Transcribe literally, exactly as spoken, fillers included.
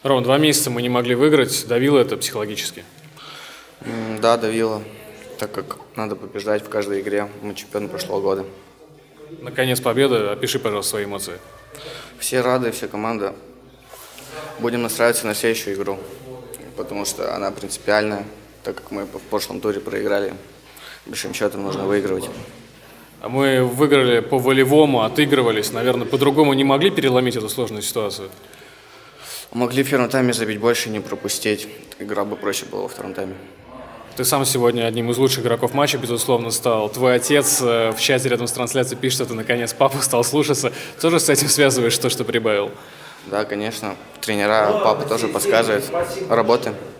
Ром, два месяца мы не могли выиграть. Давило это психологически? Да, давило, так как надо побеждать в каждой игре. Мы чемпионы прошлого года. Наконец победа. Опиши, пожалуйста, свои эмоции. Все рады, вся команда. Будем настраиваться на следующую игру, потому что она принципиальная, так как мы в прошлом туре проиграли. Большим счетом нужно выигрывать. А мы выиграли по волевому, отыгрывались. Наверное, по-другому не могли переломить эту сложную ситуацию? Могли в первом тайме забить больше и не пропустить. Игра бы проще была во втором тайме. Ты сам сегодня одним из лучших игроков матча, безусловно, стал. Твой отец в чате рядом с трансляцией пишет, что ты, наконец, папа стал слушаться. Тоже с этим связываешь то, что прибавил? Да, конечно. Тренера, папа тоже подсказывает. Работаем.